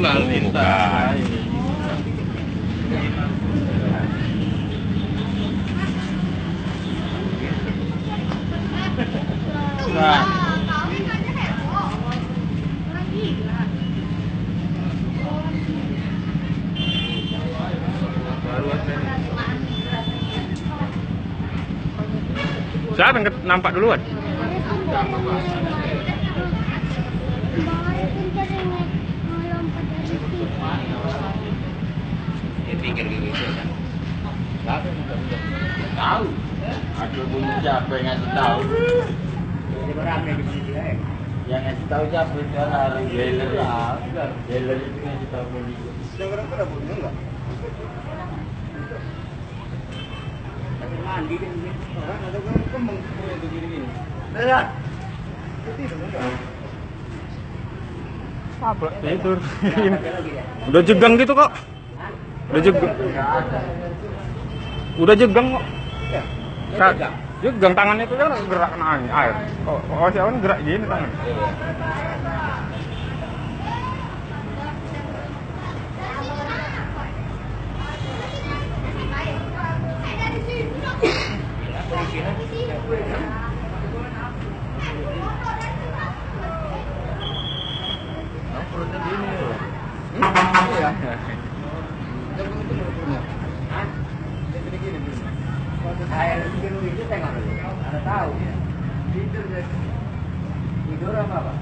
lalu lintas. Nah. Siapa yang nampak duluan? Dia pikir gitu kan. Tahu. Aku punya siapa yang ngasih tahu? Jadi berapa di sini ya? Yang ngasih tahu siapa itu hari jailer lah. Jailer itu ngasih tahu polisi. Sudah berapa punya enggak? Mandi kan orang ada orang kembang itu gini-gini. Lihat. Apa? Tidur. Udah jegang gitu kok. Udah jegang. Udah jegang kok. Ya. Jegang tangannya itu kan gerak kena air. Oh siapa gerak gini tangan. Perutnya gini loh. Iya. Air biru itu saya nggak tahu. Anda tahu? Tidur deh. Tidur apa pak?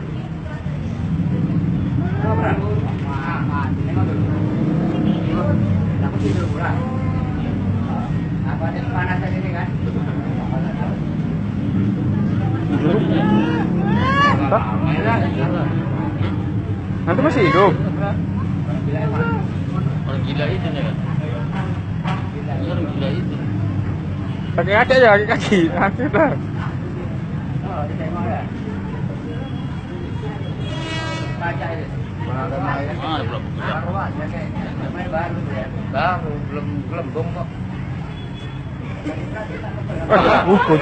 Apa? Tengok dulu. Aku tidur kurang. Apa ada kepanasan ini kan? Nanti masih hidup. Orang gila itu nih kan? Orang gila itu. Pakai kaki aja, pakai kaki. Nanti dah. Oh, di tengok ya. Baca itu. Belum. Baru ya. Baru belum gelembung kok. Ukur.